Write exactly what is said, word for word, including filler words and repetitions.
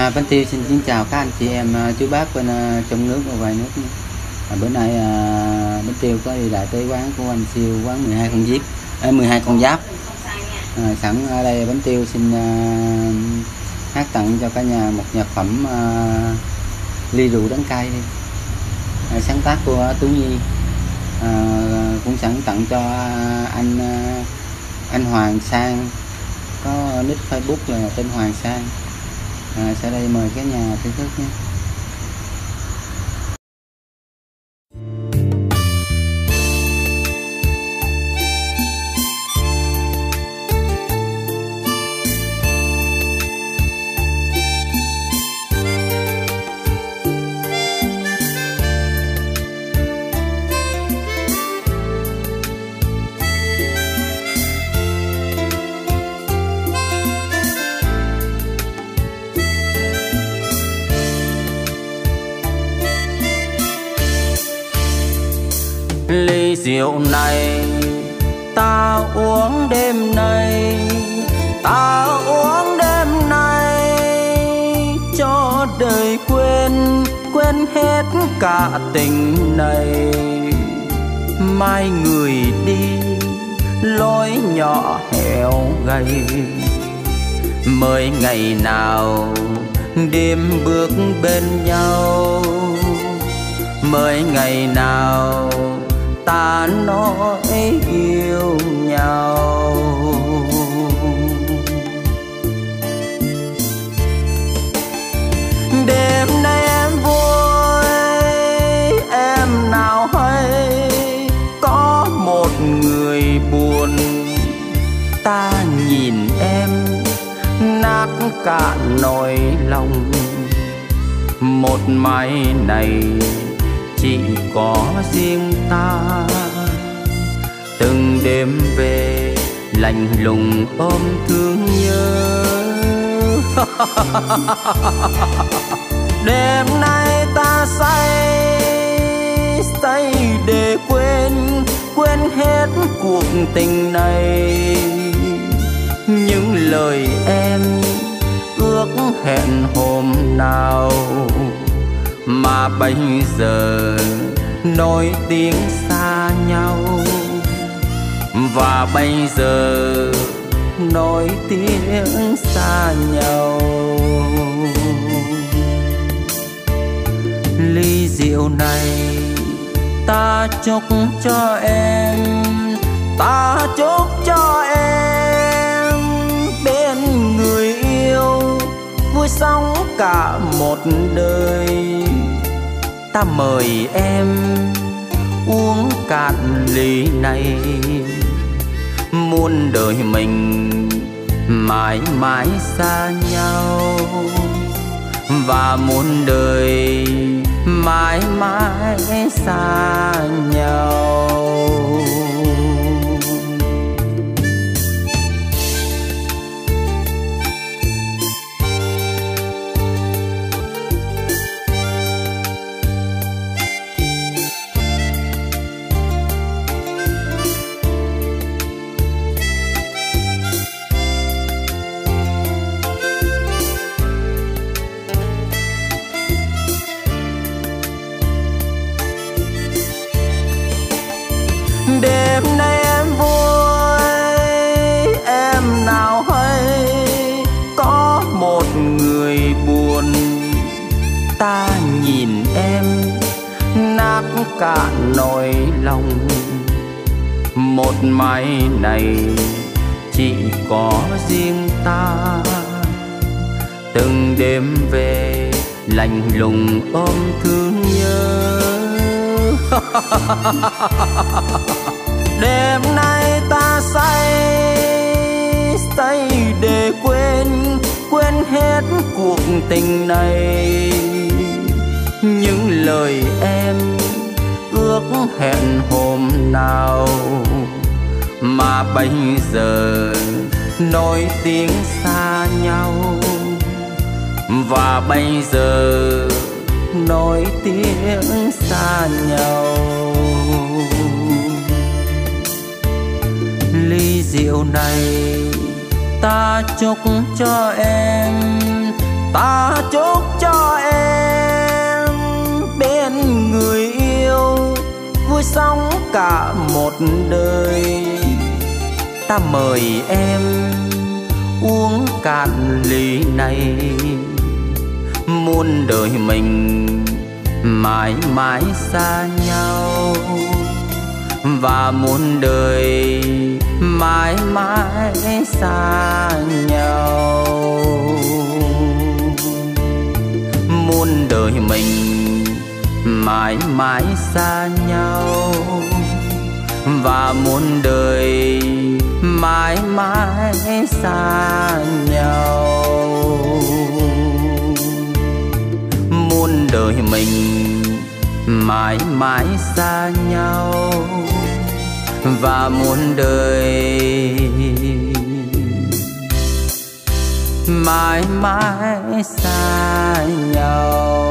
À, Bánh Tiêu xin kính chào các anh chị em, chú bác bên uh, trong nước và ngoài nước. À, bữa nay uh, Bánh Tiêu có đi lại tới quán của anh Siêu, quán mười hai con giáp, à, mười hai con giáp. À, sẵn ở đây Bánh Tiêu xin uh, hát tặng cho cả nhà một nhạc phẩm uh, Ly rượu đắng cay đi. À, sáng tác của Tú Nhi. À, cũng sẵn tặng cho anh uh, anh Hoàng Sang, có nick Facebook là tên Hoàng Sang. À, sau đây mời cả nhà thưởng thức nhé. Ly rượu này ta uống đêm nay, ta uống đêm nay, cho đời quên, quên hết cả tình này. Mai người đi lối nhỏ hẻo gầy, mới ngày nào đêm bước bên nhau, mới ngày nào ta nói yêu nhau. Đêm nay em vui, em nào hay có một người buồn. Ta nhìn em nát cả nỗi lòng, một mai này chỉ có riêng ta. Từng đêm về lạnh lùng ôm thương nhớ. Đêm nay ta say, say để quên, quên hết cuộc tình này. Những lời em ước hẹn hôm nào mà bây giờ nói tiếng xa nhau, và bây giờ nói tiếng xa nhau. Ly rượu này ta chúc cho em, ta chúc cho em bên người yêu vui sống cả một đời. Ta mời em uống cạn ly này, muôn đời mình mãi mãi xa nhau, và muôn đời mãi mãi xa nhau. Đêm nay em vui, em nào hay có một người buồn. Ta nhìn em nát cả nỗi lòng, một mai này chỉ có riêng ta. Từng đêm về lạnh lùng ôm thương nhớ. Đêm nay ta say, say để quên, quên hết cuộc tình này. Những lời em ước hẹn hôm nào mà bây giờ nói tiếng xa nhau, và bây giờ nói tiếng xa nhau. Ly rượu này ta chúc cho em, Ta chúc cho em bên người yêu vui sống cả một đời. Ta mời em uống cạn ly này, muôn đời mình mãi mãi xa nhau, và muôn đời mãi mãi xa nhau. Muôn đời mình mãi mãi xa nhau, và muôn đời mãi mãi xa nhau. Muôn đời mình mãi mãi xa nhau, và muôn đời mãi mãi xa nhau.